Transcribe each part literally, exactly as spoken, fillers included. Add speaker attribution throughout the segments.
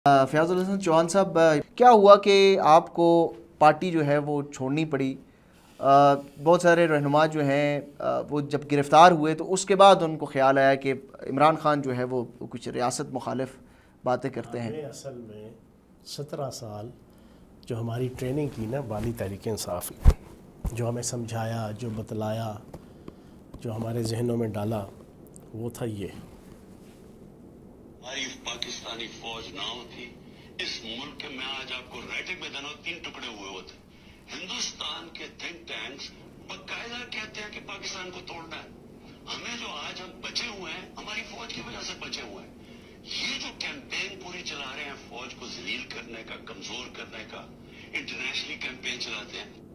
Speaker 1: فیاض الحسن چوہان صاحب، کیا ہوا کہ آپ کو پارٹی جو ہے وہ چھوڑنی پڑی؟ بہت سارے رہنما جو ہیں وہ جب گرفتار ہوئے تو اس کے بعد ان کو خیال آیا کہ عمران خان جو ہے وہ کچھ ریاست مخالف باتیں کرتے ہیں۔
Speaker 2: ہمیں اصل میں سترہ سال جو ہماری ٹریننگ کی نا بانی تحریک انصاف نے، جو ہمیں سمجھایا، جو بتلایا، جو ہمارے ذہنوں میں ڈالا، وہ تھا یہ
Speaker 3: ہماری پاکستانی فوج نہ ہوتی اس ملک میں آج آپ کو رائٹنگ میں دینا تین ٹکڑے ہوئے ہوتے۔ ہندوستان کے تھنک ٹینکس باقاعدہ کہتے ہیں کہ پاکستان کو توڑنا ہے۔ ہمیں جو آج ہم بچے ہوئے ہیں ہماری فوج کی وجہ سے بچے ہوئے ہیں۔ یہ جو کیمپین پوری چلا رہے ہیں فوج کو ذلیل کرنے کا، کمزور کرنے کا، انٹرنیشنلی کیمپین چلاتے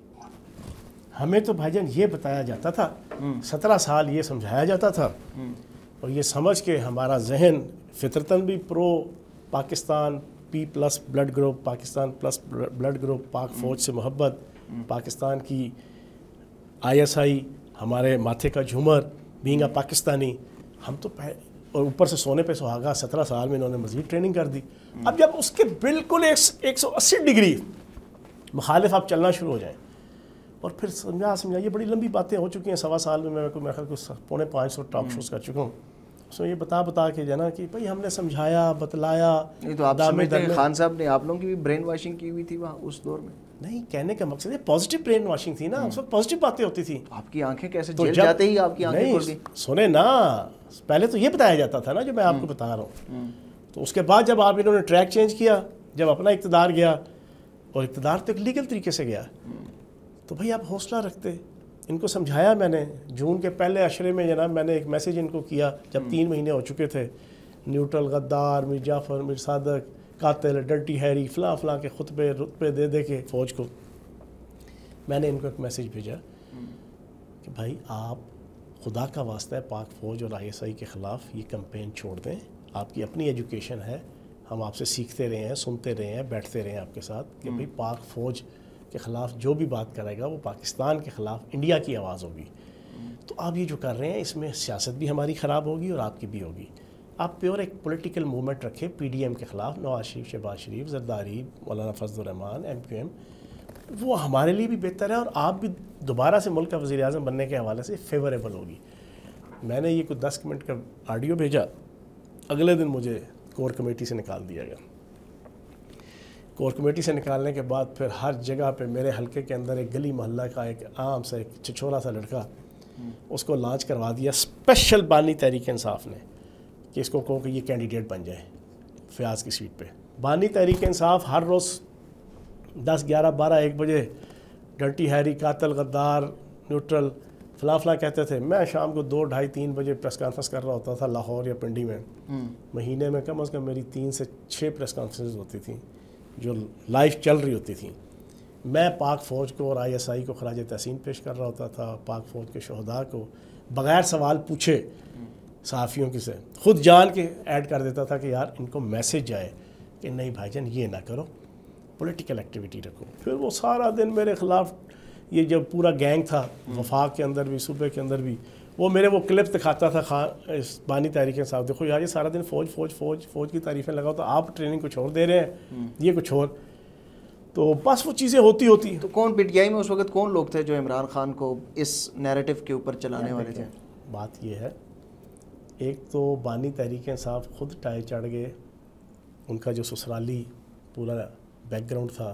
Speaker 3: ہیں۔
Speaker 2: ہمیں تو بھائی جان یہ بتایا جاتا تھا، سترہ سال یہ سمجھایا جاتا تھا، اور یہ سمجھ کے ہمارا ذہن فطرتاً بھی pro Pakistan, P plus blood group Pakistan plus blood group, Pak فوج سے محبت، پاکستان کی آئی ایس آئی ہمارے ماتھے کا جھومر، بینگ اے پاکستانی، ہم تو اور اوپر سے سونے پہ سہاگا۔ سترہ سال میں انہوں نے مزید ٹریننگ کر دی۔ اب جب اس کے بالکل ایک سو اسی ڈگری مخالف آپ چلنا شروع ہو جائیں، اور پھر سمجھا سمجھا یہ بڑی لمبی باتیں ہو چکی ہیں، سوا سال میں میں میرے خیال کو پونے پانچ سو ٹاک شوز کر چکا ہوں، اس میں یہ بتا بتا کے جانا کہ بھائی ہم نے سمجھایا، بتلایا۔
Speaker 1: نہیں تو آپ سمجھتے ہیں خان صاحب نے آپ لوگوں کی بھی برین واشنگ کی ہوئی تھی وہاں اس دور میں؟
Speaker 2: نہیں، کہنے کا مقصد ہے پازیٹیو برین واشنگ تھی نا، اس وقت پازیٹیو باتیں ہوتی تھی۔
Speaker 1: آپ کی آنکھیں کیسے جل جاتے ہی آپ کی آنکھیں کھل گئی؟
Speaker 2: سنیں نا، پہلے تو یہ بتایا جاتا تھا نا جو میں آپ کو بتا رہا ہوں، تو اس کے بعد جب آپ انہوں نے ٹریک چینج کیا، جب اپنا اقتدار گیا، اور اقتدار تو ایک لیگل طریقے سے گیا، تو بھائی آپ حوصلہ رکھتے۔ ان کو سمجھایا میں نے، جون کے پہلے عشرے میں جناب میں نے ایک میسیج ان کو کیا جب تین مہینے ہو چکے تھے، نیوٹرل، غدار، میر جعفر، میر صادق، قاتل، ڈرٹی ہیری، فلاں فلاں کے خطبے رتبے دے دے کے فوج کو، میں نے ان کو ایک میسیج بھیجا کہ بھائی آپ خدا کا واسطہ ہے پاک فوج اور آئی ایس آئی کے خلاف یہ کمپین چھوڑ دیں، آپ کی اپنی ایجوکیشن ہے، ہم آپ سے سیکھتے رہے ہیں، سنتے رہے ہیں، بیٹھتے رہے ہیں آپ کے ساتھ کہ بھئی پاک فوج کے خلاف جو بھی بات کرے گا وہ پاکستان کے خلاف انڈیا کی آواز ہوگی، تو آپ یہ جو کر رہے ہیں اس میں سیاست بھی ہماری خراب ہوگی اور آپ کی بھی ہوگی۔ آپ پیور ایک پولیٹیکل موومنٹ رکھیں پی ڈی ایم کے خلاف، نواز شریف، شہباز شریف، زرداری، مولانا فضل الرحمان، ایم کیو ایم، وہ ہمارے لیے بھی بہتر ہے اور آپ بھی دوبارہ سے ملک کا وزیر اعظم بننے کے حوالے سے فیوریبل ہوگی۔ میں نے یہ کچھ دس منٹ کا آڈیو بھیجا، اگلے دن مجھے کور کمیٹی سے نکال دیا گیا۔ کور کمیٹی سے نکالنے کے بعد پھر ہر جگہ پہ میرے حلقے کے اندر ایک گلی محلہ کا ایک عام سا ایک چھچورا سا لڑکا، اس کو لانچ کروا دیا اسپیشل بانی تحریک انصاف نے کہ اس کو کہو کہ یہ کینڈیڈیٹ بن جائے فیاض کی سیٹ پہ۔ بانی تحریک انصاف ہر روز دس گیارہ بارہ ایک بجے ڈرٹی ہیری، قاتل، غدار، نیوٹرل، فلاں فلاں کہتے تھے۔ میں شام کو دو ڈھائی تین بجے پریس کانفرنس کر رہا ہوتا تھا لاہور یا پنڈی میں، مہینے میں کم از کم میری تین سے چھ پریس کانفرنسز ہوتی تھیں جو لائیو چل رہی ہوتی تھیں۔ میں پاک فوج کو اور آئی ایس آئی کو خراج تحسین پیش کر رہا ہوتا تھا، پاک فوج کے شہداء کو بغیر سوال پوچھے صحافیوں کی سے خود جان کے ایڈ کر دیتا تھا کہ یار ان کو میسیج جائے کہ نہیں بھائی جان یہ نہ کرو، پولیٹیکل ایکٹیویٹی رکھو۔ پھر وہ سارا دن میرے خلاف یہ جو پورا گینگ تھا، وفاق کے اندر بھی، صوبے کے اندر بھی، وہ میرے وہ کلپ دکھاتا تھا خان اس بانی تحریک انصاف، دیکھو یار یہ سارا دن فوج فوج فوج فوج کی تعریفیں لگاؤ تو آپ ٹریننگ کچھ اور دے رہے ہیں، یہ کچھ اور، تو بس وہ چیزیں ہوتی ہوتی۔
Speaker 1: تو کون پی ٹی آئی میں اس وقت کون لوگ تھے جو عمران خان کو اس نیریٹو کے اوپر چلانے والے تھے؟
Speaker 2: بات یہ ہے، ایک تو بانی تحریک انصاف خود ٹائے چڑھ گئے، ان کا جو سسرالی پورا بیک گراؤنڈ تھا،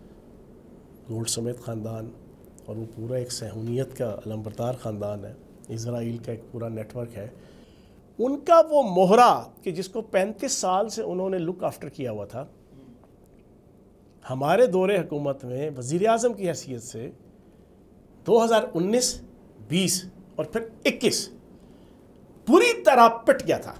Speaker 2: گولڈ سمیت خاندان، اور وہ پورا ایک صہیونیت کا علمبردار خاندان ہے، اسرائیل کا ایک پورا نیٹ ورک ہے، ان کا وہ مہرا کہ جس کو پینتیس سال سے انہوں نے لک آفٹر کیا ہوا تھا، ہمارے دور حکومت میں وزیر اعظم کی حیثیت سے دو ہزار انیس بیس اور پھر اکیس پوری طرح پٹ گیا تھا۔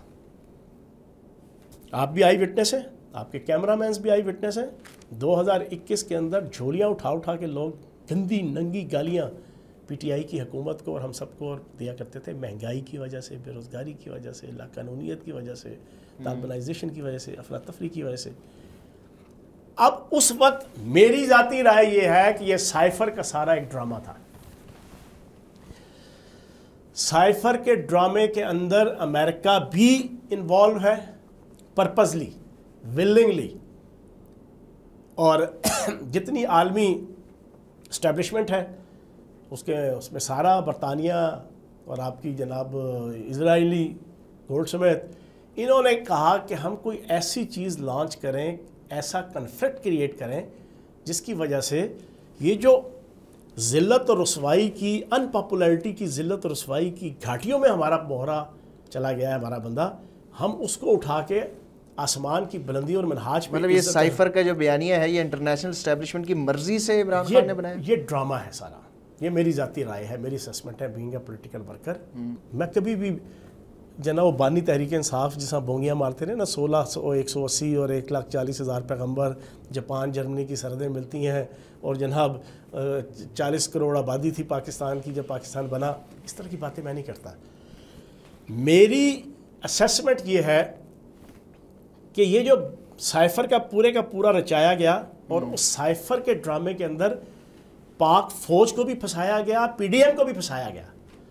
Speaker 2: آپ بھی آئی وٹنس ہیں، آپ کے کیمرہ مینز بھی آئی وٹنس ہیں، دو ہزار اکیس کے اندر جھولیاں اٹھا اٹھا کے لوگ گندی ننگی گالیاں پی ٹی آئی کی حکومت کو اور ہم سب کو دیا کرتے تھے، مہنگائی کی وجہ سے، بے روزگاری کی وجہ سے، لاقانونیت کی وجہ سے، طالبانائزیشن کی وجہ سے، افراتفری کی وجہ سے۔ اب اس وقت میری ذاتی رائے یہ ہے کہ یہ سائفر کا سارا ایک ڈرامہ تھا۔ سائفر کے ڈرامے کے اندر امریکہ بھی انوالو ہے پرپزلی، ولنگلی. اور جتنی عالمی اسٹیبلشمنٹ ہے اس کے اس میں سارا برطانیہ اور آپ کی جناب اسرائیلی گولڈ سمیت انہوں نے کہا کہ ہم کوئی ایسی چیز لانچ کریں, ایسا کنفلکٹ کریٹ کریں جس کی وجہ سے یہ جو ذلت اور رسوائی کی, ان پاپولیرٹی کی ذلت اور رسوائی کی گھاٹیوں میں ہمارا مہرا چلا گیا ہے, ہمارا بندہ, ہم اس کو اٹھا کے آسمان کی بلندی اور منہاج.
Speaker 1: مطلب یہ سائفر کا جو بیانیہ ہے یہ انٹرنیشنل اسٹیبلشمنٹ کی مرضی سے عمران خان نے بنایا؟
Speaker 2: یہ ڈرامہ ہے سارا, یہ میری ذاتی رائے ہے, میری اسسمنٹ ہے بینگ اے پولیٹیکل ورکر. میں کبھی بھی جناب وہ بانی تحریک انصاف جسا بونگیاں مارتے رہے نا, سولہ سو ایک سو اسی اور ایک لاکھ چالیس ہزار پیغمبر, جاپان جرمنی کی سرحدیں ملتی ہیں, اور جناب چالیس کروڑ آبادی تھی پاکستان کی جب پاکستان بنا, اس طرح کی باتیں میں نہیں کرتا. میری اسیسمنٹ یہ ہے کہ یہ جو سائفر کا پورے کا پورا رچایا گیا اور اس سائفر کے ڈرامے کے اندر پاک فوج کو بھی پھنسایا گیا, پی ڈی ایم کو بھی پھنسایا گیا.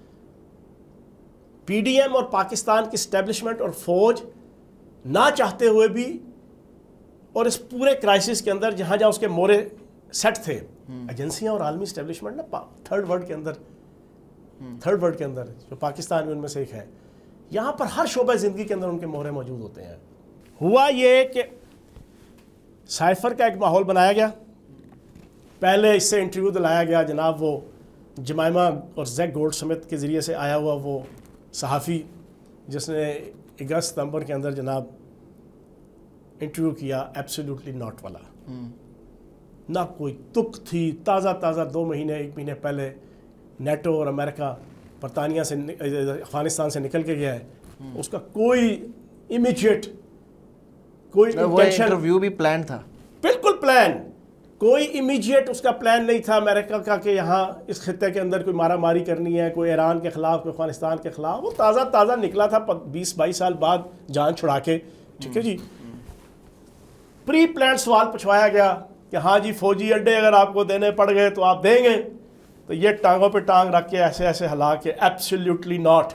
Speaker 2: پی ڈی ایم اور پاکستان کی اسٹیبلشمنٹ اور فوج نہ چاہتے ہوئے بھی, اور اس پورے کرائسس کے اندر جہاں جہاں اس کے مورے سیٹ تھے, ایجنسیاں اور عالمی اسٹیبلشمنٹ نا تھرڈ ورلڈ کے اندر تھرڈ ورلڈ کے اندر جو پاکستان بھی ان میں سے ایک ہے, یہاں پر ہر شعبہ زندگی کے اندر ان کے مہرے موجود ہوتے ہیں. ہوا یہ کہ سائفر کا ایک ماحول بنایا گیا. پہلے اس سے انٹرویو دلایا گیا جناب وہ جمائمہ اور زیک گولڈ سمتھ کے ذریعے سے آیا ہوا وہ صحافی جس نے اگست ستمبر کے اندر جناب انٹرویو کیا ایبسلیوٹلی ناٹ والا. نہ کوئی تک تھی, تازہ تازہ دو مہینے ایک مہینے پہلے نیٹو اور امریکہ برطانیہ سے افغانستان سے نکل کے گیا ہے, اس کا کوئی امیجیٹ کوئی
Speaker 1: انٹرویو بھی پلان تھا,
Speaker 2: بالکل پلان, کوئی امیجیٹ اس کا پلان نہیں تھا امریکہ کا کہ یہاں اس خطے کے اندر کوئی مارا ماری کرنی ہے, کوئی ایران کے خلاف, کوئی افغانستان کے خلاف. وہ تازہ تازہ نکلا تھا بیس بائیس سال بعد جان چھڑا کے, ٹھیک ہے جی. پری پلان سوال پوچھوایا گیا کہ ہاں جی فوجی اڈے اگر آپ کو دینے پڑ گئے تو آپ دیں گے, تو یہ ٹانگوں پہ ٹانگ رکھ کے ایسے ایسے ہلا کے ایبسلیوٹلی ناٹ.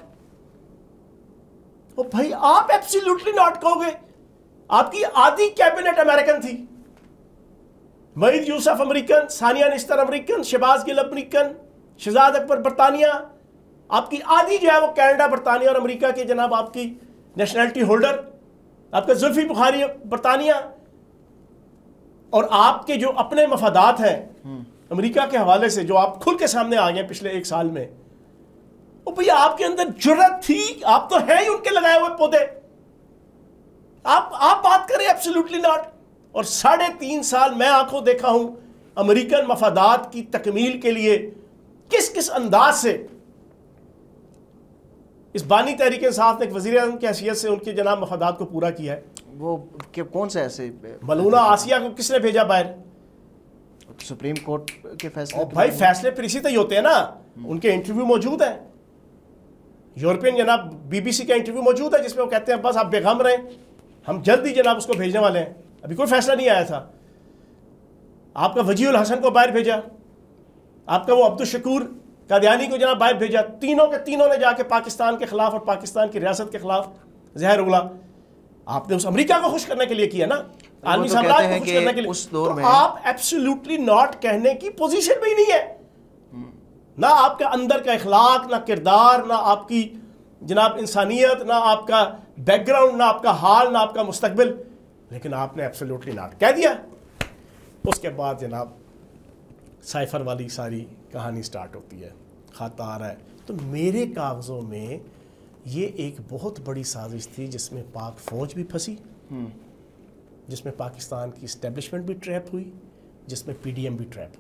Speaker 2: او بھائی آپ ایبسلیوٹلی ناٹ کہو گے؟ آپ کی آدھی کیبنٹ امریکن تھی, Moeed Yusuf American, Sania Nishtar American, Shahbaz Gill American, Shehzad Akbar برطانیہ, آپ کی آدھی جو ہے وہ کینیڈا, برطانیہ اور امریکہ کے جناب آپ کی نیشنلٹی ہولڈر, آپ کا زلفی بخاری برطانیہ, اور آپ کے جو اپنے مفادات ہیں امریکہ کے حوالے سے جو آپ کھل کے سامنے آ گئے پچھلے ایک سال میں. او بھئی آپ کے اندر جرت تھی, آپ تو ہیں ہی ان کے لگائے ہوئے پودے, آپ آپ بات کریں ایبسلیوٹلی ناٹ. اور ساڑھے تین سال میں آنکھوں دیکھا ہوں امریکن مفادات کی تکمیل کے لیے کس کس انداز سے اس بانی تحریک انصاف نے ایک وزیر اعظم کی حیثیت سے ان کے جناب مفادات کو پورا کیا ہے.
Speaker 1: وہ کون سے ایسے
Speaker 2: ملونہ آسیہ کو کس نے بھیجا باہر؟
Speaker 1: سپریم کورٹ کے فیصلے.
Speaker 2: بھائی فیصلے پھر اسی طرح ہوتے ہیں نا, ان کے انٹرویو موجود ہیں. یورپین جناب بی بی سی کا انٹرویو موجود ہے جس میں وہ کہتے ہیں بس آپ بے غم رہیں, ہم جلد ہی جناب اس کو بھیجنے والے ہیں, ابھی کوئی فیصلہ نہیں آیا تھا. آپ کا وجیہ الحسن کو باہر بھیجا, آپ کا وہ عبدالشکور قادیانی کو جناب باہر بھیجا. تینوں کے تینوں نے جا کے پاکستان کے خلاف اور پاکستان کی ریاست کے خلاف زہر اگلا. آپ نے اس امریکہ کو خوش کرنے کے لیے کیا نا, عالمی سامراج کو خوش کرنے کے لیے. تو آپ ایبسلیوٹلی ناٹ کہنے کی پوزیشن میں ہی نہیں ہے. نہ آپ کا اندر کا اخلاق, نہ کردار, نہ آپ کی جناب انسانیت, نہ آپ کا بیک گراؤنڈ, نہ آپ کا حال, نہ آپ کا مستقبل, لیکن آپ نے ایبسلیوٹلی ناٹ کہہ دیا. اس کے بعد جناب سائفر والی ساری کہانی سٹارٹ ہوتی ہے, خط آ رہا ہے. تو میرے کاغذوں میں یہ ایک بہت بڑی سازش تھی جس میں پاک فوج بھی پھنسی, جس میں پاکستان کی اسٹیبلشمنٹ بھی ٹریپ ہوئی, جس میں پی ڈی ایم بھی ٹریپ